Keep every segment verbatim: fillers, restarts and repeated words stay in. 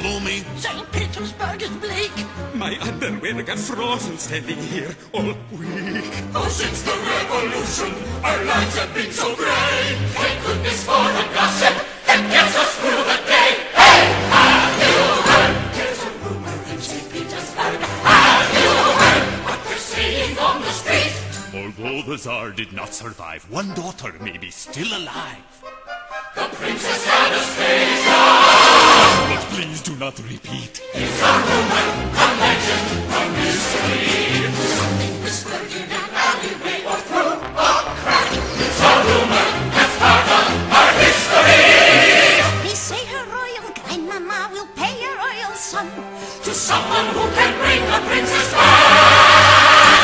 gloomy. Saint Petersburg is bleak. My underwear got frozen steady here all week. Oh, since the revolution, our lives have been so gray. Thank goodness for the gossip that gets us through the day. Hey, have you heard? There's a rumor in Saint Petersburg. Have you heard what they're saying on the street? Although the Tsar did not survive, one daughter may be still alive. The Princess Anastasia! But please do not repeat. It's a rumor, a legend, a mystery. Something whispered in an alleyway or through a crack. It's a rumor that's part of our history. They say her royal grandmama will pay her royal son To someone who can bring the princess back.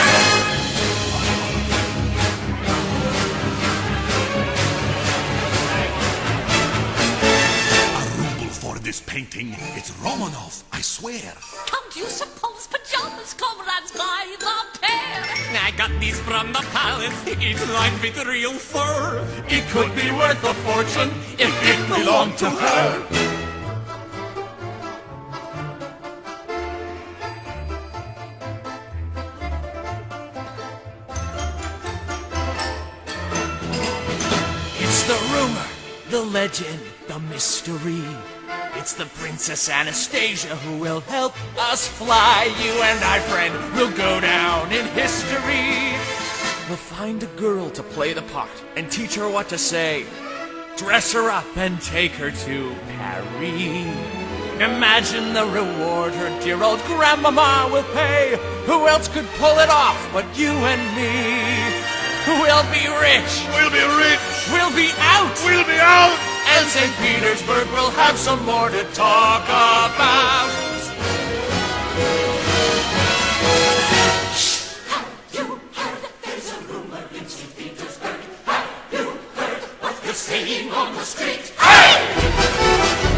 This painting, it's Romanov, I swear. Can't you suppose pajamas, comrades, by the pair? I got these from the palace, it's lined with real fur. It could be worth a fortune if it belonged to her. It's the rumor, the legend, the mystery. It's the Princess Anastasia who will help us fly. You and I, friend, will go down in history. We'll find a girl to play the part and teach her what to say. Dress her up and take her to Paris. Imagine the reward her dear old grandmama will pay. Who else could pull it off but you and me? We'll be rich. We'll be rich. We'll be out. We'll be out. And Saint Petersburg will have some more to talk about. Have you heard? There's a rumor in Saint Petersburg. Have you heard what they're saying on the street? Hey!